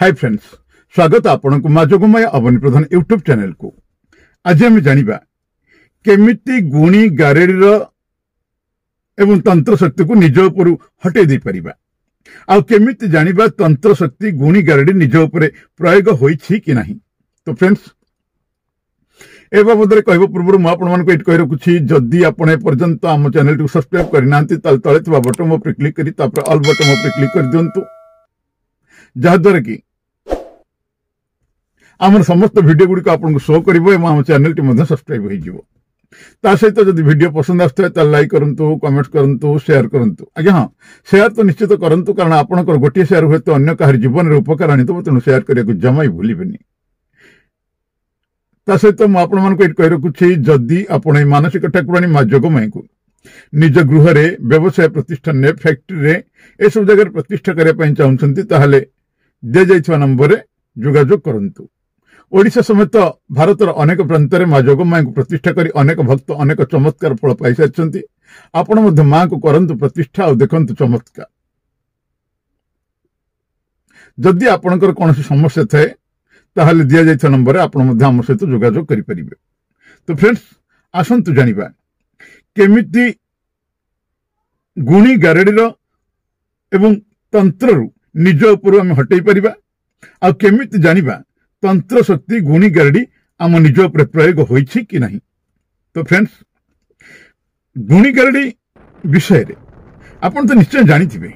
Hi friends, स्वागत आपन को माँ जोगमाया अवनी प्रधान यूट्यूब चैनल को। आज आम जानिबा केमिति गुणी गारेडीर एवं तंत्र शक्ति को निज उपर हटे दे परिबा। आ केमिति जानिबा तंत्र शक्ति गुणी गारेडी निज उपर प्रयोग होइछि कि नहीं। तो फ्रेंड्स, ए बाबद कहबा पूर्व मु आपण मानको एट कहि रखुछि, जदि आपण ए पर्यंत आम चैनल को सब्सक्राइब करनांती ताल तळे थिबा बटन पर क्लिक करी तापर ऑल बटन पर क्लिक कर दियंतु, जहा द्वारा कि आमर समस्त वीडियो गुड़ी को आपको शो करिवो एवं आम चैनल टी मध्ये सब्सक्राइब होई जिवो। ता सहित जदि वीडियो पसंद आस्ते त लाइक करंतु, कमेंट करंतु, शेयर करंतु। आज्ञा हां, शेयर तो निश्चित करंतु, कारण आपनकर गोटे शेयर होय तो अन्य काहर जीवन रे उपकार आनितो, तेनु शेयर करिया को जमाई भूलिबेनी। ता सहित मु आपण मानको एट कहि रखुछि, जदि आपण ए मानसिक ठाकुरानी मा जोगमाई को निज गृह रे, व्यवसाय प्रतिष्ठान ने, फैक्ट्री रे ए सब जगह प्रतिष्ठा करिया पई चाहुछंती, ताहाले दे जाइछवा नंबर रे जोगाजोग करंतु। ओडिशा समेत भारतर अनेक प्रांत में माँ जोगमाई को प्रतिष्ठा करी अनेक भक्त अनेक चमत्कार फल पाई सारी। आपण मध्य माँ को करंतु प्रतिष्ठा और देखंतु चमत्कार। जदि आपणकर कौन समस्या थाए ताहले दिया जाइथा नंबर आपण मध्य आम सहित जोगाजोग करि परिबे। तो फ्रेंड्स, आसंतु जानिबा केमिति गुणी गारेडीर एवं तंत्ररु निज उपर आम हटै परिबा, आ केमिति जानिबा तंत्र शक्ति गुणी गारेडी आम निज उपर प्रयोग होइछि कि नहीं। तो फ्रेंड्स, गुणी गारेडी विषय रे आपण तो निश्चय जानिथिबे।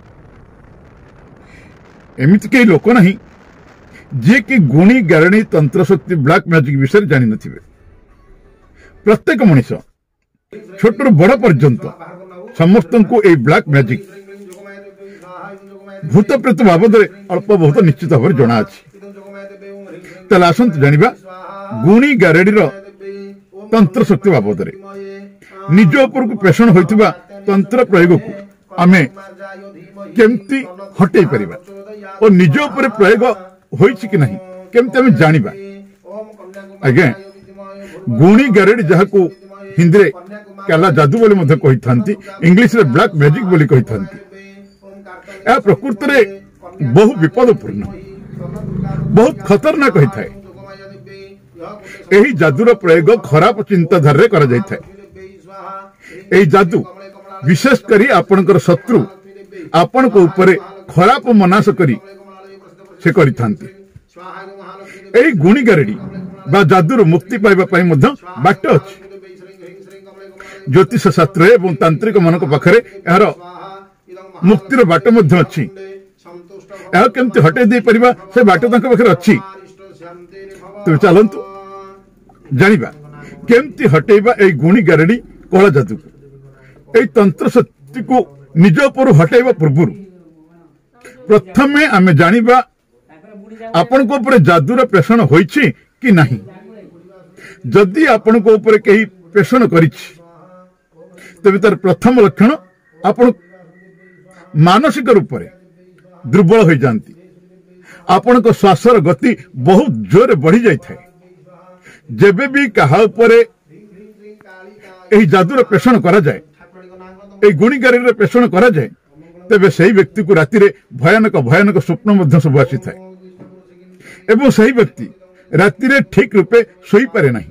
एमिति के लोक नहीं जे कि गुणी गारेडी तंत्र शक्ति ब्लैक मैजिक विषय जानि नथिबे। प्रत्येक मनुष्य छोटरू बड़ पर्यंत समस्त को ए ब्लैक मैजिक भूत प्रेत बाबद अल्प बहुत निश्चित भाव जना अछि। ताले आसंतु जानिबा गुणी गारेडीर तंत्र शक्ति बाबद रे निज उपर को प्रेषण होइतिबा तंत्र प्रयोग को आमे केमती हटै परिबा और निज उपर प्रयोग होइछि कि नहीं केमती आमे जानिबा। आगे गुणी गारेडी जहाको हिंदी रे काला जादू बोली मध्ये कहिथांती, इंग्लिश रे ब्लैक मैजिक बोली कहिथांती। ए प्रकृति रे बहु विपदपूर्ण, बहुत खतरनाक होता है। यही जादूर प्रयोग खराब चिंताधारा करा जाता है। यही जादू विशेष करी आपनकर शत्रु आपण को ऊपर खराब मनास करी से करिथांती। यही गुणी गारेडी बा जादूर मुक्ति पाइबा पई मध्य बाट अछि। ज्योतिष शास्त्र एवं तांत्रिक मानक पाखरे यार मुक्तिर बाट मध्य अछि। यह केमती हटे दे परिबा से बाट तांक पाखरे अछि। तो चलंतु जानिबा केमती हटेबा ए गुणी गारेडी कला जादू को। ए तंत्र शक्ति को निज उपर हटेबा पूर्व प्रथमे आमे जानिबा आपण को ऊपर जादूर प्रेषण होइछि कि नहीं। जदि आपण को ऊपर केही प्रेषण करिछि तबे तार प्रथम लक्षण आपण मानसिक रूप से दुर्बल हो जाती। आपण को श्वासर गति बहुत जोर बढ़ी जाए। जेबे भी कहा ऊपर एही जादूर प्रेषण करा जाए, ए गुणी गारेडीर प्रेषण करा जाए, तबे सही व्यक्ति को राति रे भयानक भयानक स्वप्न मध्य सब आसी थाए एवं सही व्यक्ति राति रे ठीक रूपे सोई पारे नहीं।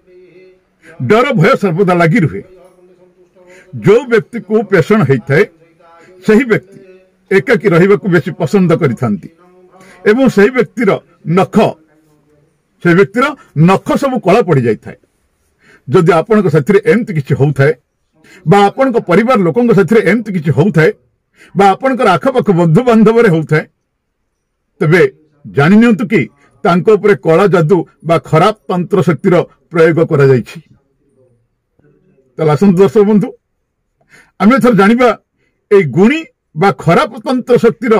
डर भय सर्वदा लगी रुहे। जो व्यक्ति को प्रेषण होता है सही व्यक्ति एकाकी रहिबा को बेसी पसंद करिथांती एवं सही व्यक्तिर नख सब कला पड़ जाए। जदि आपण को साथी एमती किछि होउथाय बा आपण को परिवार लोकन को साथी एमती किछि होउथाय बा आपण को आखपाख बंधु बांधव रे होउथाय, तबे जानि नियंतु कि तांको ऊपर कला जादू बा खराब तंत्र शक्तिर प्रयोग करा जाइछि। ताला आसंतु दर्शक बंधु, आमे थर जानिबा ए गुणी बा खराब तंत्र शक्तिर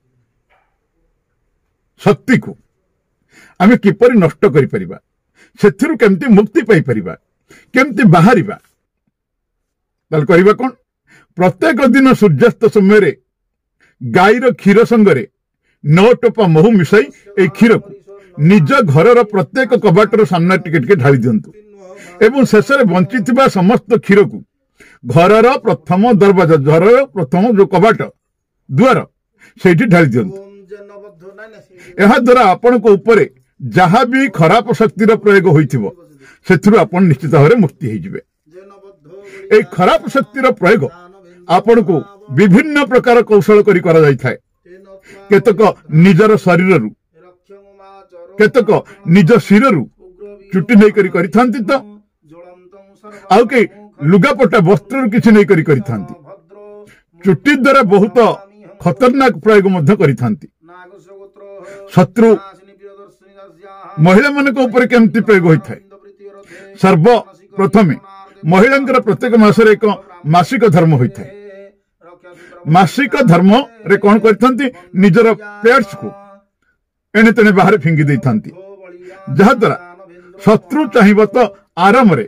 शक्ति को आमे किपरि नष्ट करि परिबा, सेथिरु केमती मुक्ति पाई परिबा, केमती बाहरिबा। ताल करिबा कोन, प्रत्येक दिन सूर्यास्त समय रे गाईर क्षीर संगरे 9 टोपा महू मिसाई ए क्षीर को निज घरर प्रत्येक कबाटर सामना टिके टिके ढाली दियंतु एवं शेष रे बंचिथिबा समस्त क्षीर को घरर प्रथम दरवाजा, घरर प्रथम जो कबाट द्वार सेठी ढाली दियंतु। ଏହା ଦ୍ୱାରା ଆପଣଙ୍କ ଉପରେ ଯାହା ବି ଖରାପ ଶକ୍ତିର ପ୍ରୟୋଗ ହୋଇଥିବ ସେଥିରୁ ଆପଣ ନିଶ୍ଚିତ ଭାବରେ ମୁକ୍ତି ହେଇଯିବେ। ଏହି ଖରାପ ଶକ୍ତିର ପ୍ରୟୋଗ ଆପଣଙ୍କୁ ବିଭିନ୍ନ ପ୍ରକାର କୌଶଳ କରି କରାଯାଇଥାଏ। କେତେକ ନିଜର ଶରୀରରୁ, କେତେକ ନିଜ ଶିରରୁ ଚୁଟି ନେଇକରି କରିଥାନ୍ତି, ତ ଆଉ କେହି ଲୁଗାପଟା ବସ୍ତ୍ରରୁ କିଛି ନେଇକରି କରିଥାନ୍ତି। ଚୁଟି ଦ୍ୱାରା ବହୁତ ଖତରନାକ ପ୍ରୟୋଗ ମଧ୍ୟ କରିଥାନ୍ତି। ଶତ୍ରୁ ମହିଳାମାନଙ୍କ ଉପରେ କେମିତି ପ୍ରୟୋଗ ହୋଇଥାଏ? ସର୍ବପ୍ରଥମେ ମହିଳାଙ୍କର ପ୍ରତ୍ୟେକ ମାସରେ ଏକ ମାସିକ ଧର୍ମ ହୋଇଥାଏ। ମାସିକ ଧର୍ମରେ କଣ କରିଥାନ୍ତି? ନିଜର ପ୍ୟାଡ୍ସକୁ ଏଣେ ତେଣେ ବାହାରେ ଫିଙ୍ଗି ଦେଇଥାନ୍ତି, ଯାହାଦ୍ୱାରା ଶତ୍ରୁ ଚାହିଁବ ତ ଆରାମରେ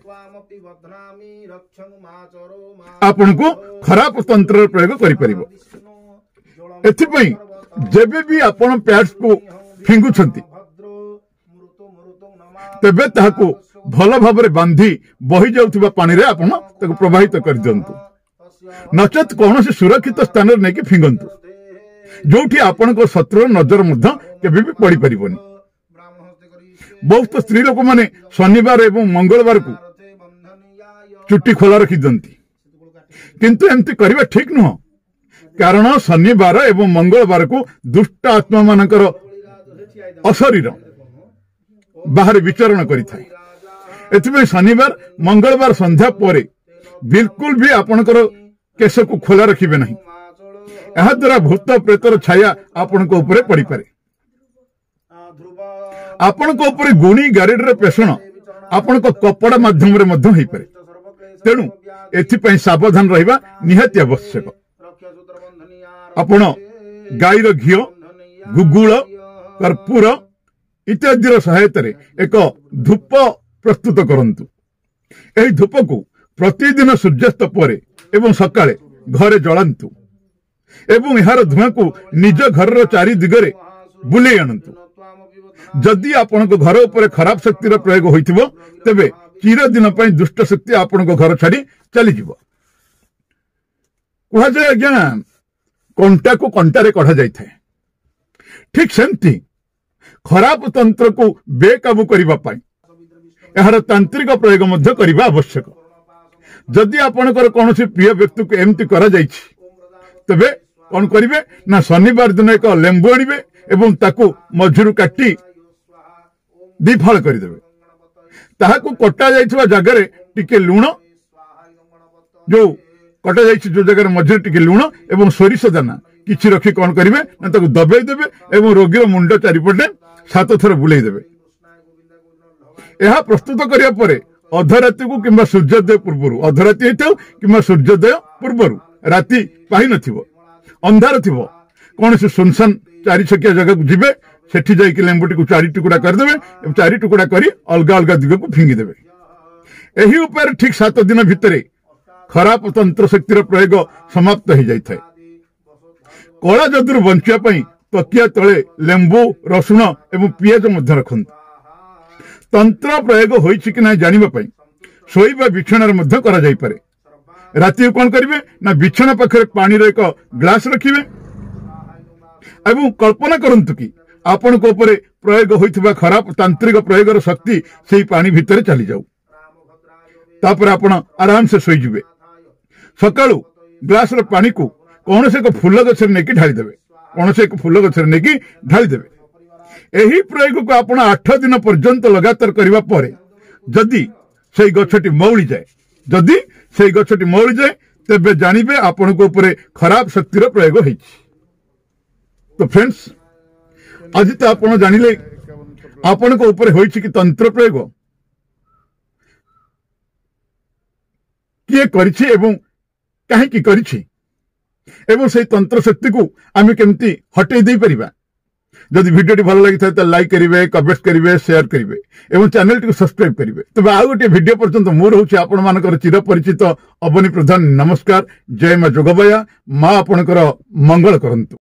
ଆପଣଙ୍କୁ ଖରାପ ତନ୍ତ୍ରର ପ୍ରୟୋଗ କରିପାରିବ। ଏଥିପାଇଁ ଯେବେ ବି ଆପଣ ପ୍ୟାଡ୍ସକୁ ଫିଙ୍ଗୁଛନ୍ତି ତେବେ ତାହାକୁ ଭଲ ଭାବରେ ବାନ୍ଧି ବହି ଯାଉଥିବା ପାଣିରେ ଆପଣ ତାକୁ ପ୍ରବାହିତ କରିଦିଅନ୍ତୁ, ନଚେତ୍ କୌଣସି ସୁରକ୍ଷିତ ସ୍ଥାନରେ ନେଇକି ଫିଙ୍ଗନ୍ତୁ, ଯୋଉଠି ଆପଣଙ୍କ ଶତ୍ରୁର ନଜର ମଧ୍ୟ କେବେ ବି ପଡିପାରିବନି। ବହୁତ ସ୍ତ୍ରୀ ଲୋକମାନେ ଶନିବାର ଏବଂ ମଙ୍ଗଳବାରକୁ ଚୁଟି ଖୋଲା ରଖିଦିଅନ୍ତି, କିନ୍ତୁ ଏମିତି କରିବା ଠିକ ନୁହଁ, କାରଣ ଶନିବାର ଏବଂ ମଙ୍ଗଳବାରକୁ ଦୁଷ୍ଟ ଆତ୍ମା ମାନଙ୍କର ଅଶରୀର ବାହାରେ ବିଚରଣ କରିଥାଏ। ଏଥିପାଇଁ ଶନିବାର ମଙ୍ଗଳବାର ସନ୍ଧ୍ୟା ପରେ ବିଲକୁଲ ବି ଆପଣଙ୍କର କେଶକୁ ଖୋଲା ରଖିବେ ନାହିଁ। ଏହାଦ୍ୱାରା ଭୂତ ପ୍ରେତର ଛାୟା ଆପଣଙ୍କ ଉପରେ ପଡିପାରେ। ଆପଣଙ୍କ ଉପରେ ଗୁଣି ଗାରେଡିର ପେଷଣ ଆପଣଙ୍କ କପଡ଼ା ମାଧ୍ୟମରେ ମଧ୍ୟ ହୋଇପାରେ। ତେଣୁ ଏଥିପାଇଁ ସାବଧାନ ରହିବା ନିହାତି ଆବଶ୍ୟକ। ଆପଣ ଗାଈର ଘିଅ, ଗୁଗୁଳ, କର୍ପୂର ଇତ୍ୟାଦିର ସହାୟତାରେ ଏକ ଧୂପ ପ୍ରସ୍ତୁତ କରନ୍ତୁ। ଏହି ଧୂପକୁ ପ୍ରତିଦିନ ସୂର୍ଯ୍ୟାସ୍ତ ପରେ ଏବଂ ସକାଳେ ଘରେ ଜଳାନ୍ତୁ ଏବଂ ଏହାର ଧୂଆଁକୁ ନିଜ ଘରର ଚାରି ଦିଗରେ ବୁଲେଇ ଆଣନ୍ତୁ। ଯଦି ଆପଣଙ୍କ ଘର ଉପରେ ଖରାପ ଶକ୍ତିର ପ୍ରୟୋଗ ହୋଇଥିବ ତେବେ ଚିରଦିନ ପାଇଁ ଦୁଷ୍ଟ ଶକ୍ତି ଆପଣଙ୍କ ଘର ଛାଡି ଚାଲିଯିବ। କୁହାଯାଏ ଆଜ୍ଞା, କଣ୍ଟାକୁ କଣ୍ଟାରେ କଢା ଯାଇଥାଏ। ଠିକ ସେମିତି ଖରାପ ତନ୍ତ୍ରକୁ ବେକାବୁ କରିବା ପାଇଁ ଏହାର ତାନ୍ତ୍ରିକ ପ୍ରୟୋଗ ମଧ୍ୟ କରିବା ଆବଶ୍ୟକ। ଯଦି ଆପଣଙ୍କର କୌଣସି ପ୍ରିୟ ବ୍ୟକ୍ତିକୁ ଏମିତି କରାଯାଇଛି ତେବେ କଣ କରିବେ ନା ଶନିବାର ଦିନ ଏକ ଲେମ୍ବୁ ଆଣିବେ ଏବଂ ତାକୁ ମଝିରୁ କାଟି ଦିଫାଳ କରିଦେବେ। ତାହାକୁ କଟା ଯାଇଥିବା ଜାଗାରେ ଟିକେ ଲୁଣ, ଯୋଉ କଟା ଯାଇଛି ଯୋଉ ଜାଗାରେ ମଝିରେ ଟିକେ ଲୁଣ ଏବଂ ସୋରିଷ ଦାନା କିଛି ରଖି କଣ କରିବେ ନା ତାକୁ ଦବେଇ ଦେବେ ଏବଂ ରୋଗୀର ମୁଣ୍ଡ ଚାରିପଟେ 7 ଥର ବୁଲେଇ ଦେବେ। ଏହା ପ୍ରସ୍ତୁତ କରିବା ପରେ ଅଧରାତିକୁ କିମ୍ବା ସୂର୍ଯ୍ୟୋଦୟ ପୂର୍ବରୁ, ଅଧରାତି ହେଇଥାଉ କିମ୍ବା ସୂର୍ଯ୍ୟୋଦୟ ପୂର୍ବରୁ, ରାତି ପାହି ନଥିବ, ଅନ୍ଧାର ଥିବ, କୌଣସି ସୁନସାନ 4 ଛକିଆ ଜାଗାକୁ ଯିବେ, ସେଠି ଯାଇକି ଲେମ୍ବୁଟିକୁ 4 ଟୁକୁଡ଼ା କରିଦେବେ ଏବଂ 4 ଟୁକୁଡ଼ା କରି ଅଲଗା ଅଲଗା ଦିଗକୁ ଫିଙ୍ଗିଦେବେ। ଏହି ଉପାୟରେ ଠିକ 7 ଦିନ ଭିତରେ ଖରାପ ତନ୍ତ୍ର ଶକ୍ତିର ପ୍ରୟୋଗ ସମାପ୍ତ ହେଇଯାଇଥାଏ। କଳା ଯଦୁରୁ ବଞ୍ଚିବା ପାଇଁ ତକିଆ ତଳେ ଲେମ୍ବୁ, ରସୁଣ ଏବଂ ପିଆଜ ମଧ୍ୟ ରଖନ୍ତୁ। ତନ୍ତ୍ର ପ୍ରୟୋଗ ହୋଇଛି କି ନାହିଁ ଜାଣିବା ପାଇଁ ଶୋଇବା ବିଛଣାରେ ମଧ୍ୟ କରାଯାଇପାରେ। ରାତିକୁ କଣ କରିବେ ନା ବିଛଣା ପାଖରେ ପାଣିର ଏକ ଗ୍ଲାସ ରଖିବେ ଏବଂ କଳ୍ପନା କରନ୍ତୁ କି ଆପଣଙ୍କ ଉପରେ ପ୍ରୟୋଗ ହୋଇଥିବା ଖରାପ ତାନ୍ତ୍ରିକ ପ୍ରୟୋଗର ଶକ୍ତି ସେହି ପାଣି ଭିତରେ ଚାଲିଯାଉ। ତାପରେ ଆପଣ ଆରାମସେ ଶୋଇଯିବେ। ସକାଳୁ ଗ୍ଲାସର ପାଣିକୁ କୌଣସି ଏକ ଫୁଲ ଗଛରେ ନେଇକି ଢାଳିଦେବେ, କୌଣସି ଏକ ଫୁଲ ଗଛରେ ନେଇକି ଢାଳିଦେବେ। ଏହି ପ୍ରୟୋଗକୁ ଆପଣ 8 ଦିନ ପର୍ଯ୍ୟନ୍ତ ଲଗାତାର କରିବା ପରେ ଯଦି ସେହି ଗଛଟି ମଉଳିଯାଏ ତେବେ ଜାଣିବେ ଆପଣଙ୍କ ଉପରେ ଖରାପ ଶକ୍ତିର ପ୍ରୟୋଗ ହେଇଛି। ତ ଫ୍ରେଣ୍ଡସ୍, ଆଜି ତ ଆପଣ ଜାଣିଲେ ଆପଣଙ୍କ ଉପରେ ହୋଇଛି କି ତନ୍ତ୍ର ପ୍ରୟୋଗ, କିଏ କରିଛି ଏବଂ କାହିଁକି କରିଛି, ଏବଂ ସେହି ତନ୍ତ୍ର ଶକ୍ତିକୁ ଆମେ କେମିତି ହଟେଇ ଦେଇପାରିବା। ଯଦି ଭିଡ଼ିଓଟି ଭଲ ଲାଗିଥାଏ ତାହେଲେ ଲାଇକ୍ କରିବେ, କମେଣ୍ଟ କରିବେ, ସେୟାର କରିବେ ଏବଂ ଚ୍ୟାନେଲଟିକୁ ସବସ୍କ୍ରାଇବ କରିବେ। ତେବେ ଆଉ ଗୋଟିଏ ଭିଡ଼ିଓ ପର୍ଯ୍ୟନ୍ତ ମୁଁ ରହୁଛି ଆପଣମାନଙ୍କର ଚିରପରିଚିତ ଅବନୀ ପ୍ରଧାନ। ନମସ୍କାର, ଜୟ ମା ଯୋଗବୟା। ମା ଆପଣଙ୍କର ମଙ୍ଗଳ କରନ୍ତୁ।